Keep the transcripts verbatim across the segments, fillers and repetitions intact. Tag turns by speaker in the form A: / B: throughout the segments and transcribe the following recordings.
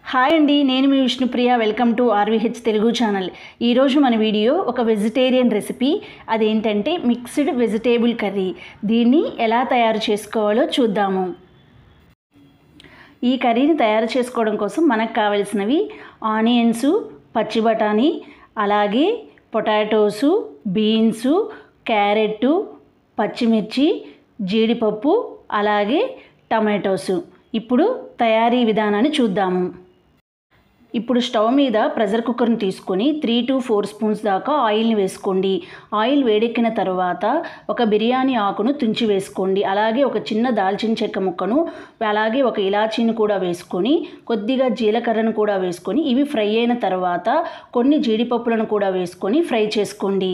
A: Hi అండి, నేను మీ Vishnupriya. Welcome to RVH Telugu channel. ఈరోజు మన వీడియో ఒక వెజిటేరియన్ రెసిపీ. అదేంటంటే మిక్స్డ్ వెజిటేబుల్ కర్రీ. దీన్ని ఎలా తయారు చేసుకోవాలో చూద్దాము. ఈ కర్రీని తయారు చేసుకోవడం కోసం మనకు కావలసినవి ఆనియన్స్, పచ్చి బఠానీ, అలాగే పొటాటోసు, బీన్సు, క్యారెట్టు, పచ్చిమిర్చి, జీడిపప్పు, అలాగే టమాటోసు. ఇప్పుడు తయారీ విధానాన్ని చూద్దాము. ఇప్పుడు స్టవ్ మీద ప్రెషర్ కుక్కర్ని తీసుకొని త్రీ టు ఫోర్ స్పూన్స్ దాకా ఆయిల్ని వేసుకోండి. ఆయిల్ వేడెక్కిన తర్వాత ఒక బిర్యానీ ఆకును తుంచి వేసుకోండి. అలాగే ఒక చిన్న దాల్చిన చెక్క ముక్కను, అలాగే ఒక ఇలాచీని కూడా వేసుకొని, కొద్దిగా జీలకర్రను కూడా వేసుకొని ఇవి ఫ్రై అయిన తర్వాత కొన్ని జీడిపప్పులను కూడా వేసుకొని ఫ్రై చేసుకోండి.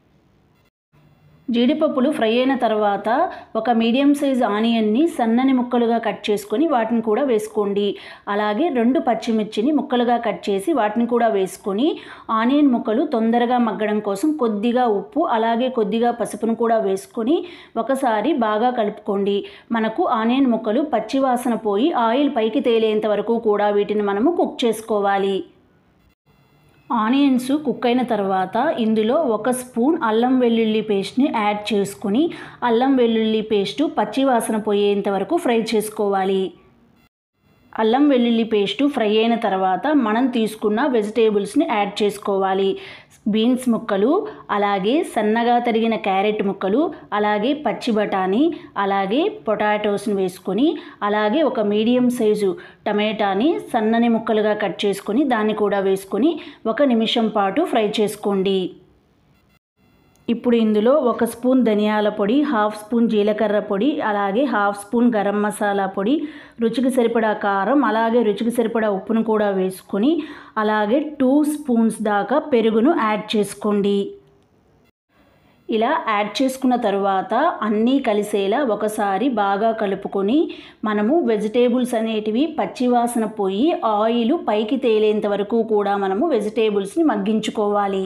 A: జీడిపప్పులు ఫ్రై అయిన తర్వాత ఒక మీడియం సైజ్ ఆనియన్ని సన్నని ముక్కలుగా కట్ చేసుకొని వాటిని కూడా వేసుకోండి. అలాగే రెండు పచ్చిమిర్చిని ముక్కలుగా కట్ చేసి వాటిని కూడా వేసుకొని ఆనియన్ ముక్కలు తొందరగా మగ్గడం కోసం కొద్దిగా ఉప్పు, అలాగే కొద్దిగా పసుపును కూడా వేసుకొని ఒకసారి బాగా కలుపుకోండి. మనకు ఆనియన్ ముక్కలు పచ్చివాసన పోయి ఆయిల్ పైకి తేలేంత వరకు కూడా వీటిని మనము కుక్ చేసుకోవాలి. ఆనియన్స్ కుక్ అయిన తర్వాత ఇందులో ఒక స్పూన్ అల్లం వెల్లుల్లి పేస్ట్ని యాడ్ చేసుకుని అల్లం వెల్లుల్లి పేస్టు పచ్చివాసన పోయేంత వరకు ఫ్రై చేసుకోవాలి. అల్లం వెల్లుల్లి పేస్టు ఫ్రై అయిన తర్వాత మనం తీసుకున్న వెజిటేబుల్స్ని యాడ్ చేసుకోవాలి. బీన్స్ ముక్కలు, అలాగే సన్నగా తరిగిన క్యారెట్ ముక్కలు, అలాగే పచ్చి బఠానీ, అలాగే పొటాటోస్ని వేసుకొని, అలాగే ఒక మీడియం సైజు టమాటాని సన్నని ముక్కలుగా కట్ చేసుకొని దాన్ని కూడా వేసుకొని ఒక నిమిషం పాటు ఫ్రై చేసుకోండి. ఇప్పుడు ఇందులో ఒక స్పూన్ ధనియాల పొడి, హాఫ్ స్పూన్ జీలకర్ర పొడి, అలాగే హాఫ్ స్పూన్ గరం మసాలా పొడి, రుచికి సరిపడా కారం, అలాగే రుచికి సరిపడా ఉప్పును కూడా వేసుకొని, అలాగే టూ స్పూన్స్ దాకా పెరుగును యాడ్ చేసుకోండి. ఇలా యాడ్ చేసుకున్న తర్వాత అన్నీ కలిసేలా ఒకసారి బాగా కలుపుకొని మనము వెజిటేబుల్స్ అనేటివి పచ్చివాసన పోయి ఆయిల్ పైకి తేలేంత వరకు కూడా మనము వెజిటేబుల్స్ని మగ్గించుకోవాలి.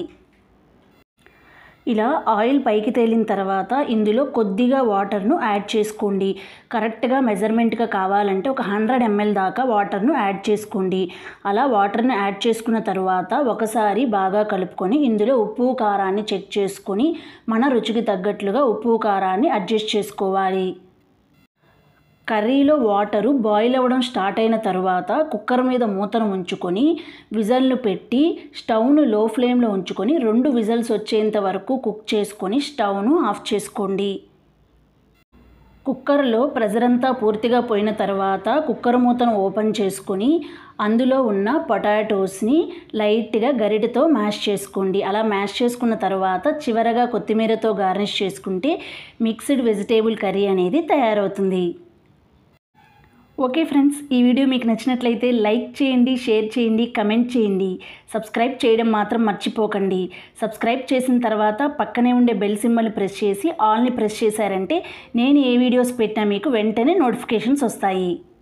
A: ఇలా ఆయిల్ పైకి తేలిన తర్వాత ఇందులో కొద్దిగా వాటర్ను యాడ్ చేసుకోండి. కరెక్ట్గా మెజర్మెంట్గా కావాలంటే ఒక హండ్రెడ్ ఎంఎల్ దాకా వాటర్ను యాడ్ చేసుకోండి. అలా వాటర్ను యాడ్ చేసుకున్న తర్వాత ఒకసారి బాగా కలుపుకొని ఇందులో ఉప్పు కారాన్ని చెక్ చేసుకొని మన రుచికి తగ్గట్లుగా ఉప్పు కారాన్ని అడ్జస్ట్ చేసుకోవాలి. కర్రీలో వాటరు బాయిల్ అవ్వడం స్టార్ట్ అయిన తర్వాత కుక్కర్ మీద మూతను ఉంచుకొని విజల్ను పెట్టి స్టవ్ను లో ఫ్లేమ్లో ఉంచుకొని రెండు విజల్స్ వచ్చేంత వరకు కుక్ చేసుకొని స్టవ్ను ఆఫ్ చేసుకోండి. కుక్కర్లో ప్రెషర్ అంతా పూర్తిగా పోయిన తర్వాత కుక్కర్ మూతను ఓపెన్ చేసుకొని అందులో ఉన్న పొటాటోస్ని లైట్గా గరిటెతో మ్యాష్ చేసుకోండి. అలా మ్యాష్ చేసుకున్న తర్వాత చివరగా కొత్తిమీరతో గార్నిష్ చేసుకుంటే మిక్స్డ్ వెజిటేబుల్ కర్రీ అనేది తయారవుతుంది. ఓకే ఫ్రెండ్స్, ఈ వీడియో మీకు నచ్చినట్లయితే లైక్ చేయండి, షేర్ చేయండి, కమెంట్ చేయండి. సబ్స్క్రైబ్ చేయడం మాత్రం మర్చిపోకండి. సబ్స్క్రైబ్ చేసిన తర్వాత పక్కనే ఉండే బెల్ సింబల్ని ప్రెస్ చేసి ఆల్ని ప్రెస్ చేశారంటే నేను ఏ వీడియోస్ పెట్టినా మీకు వెంటనే నోటిఫికేషన్స్ వస్తాయి.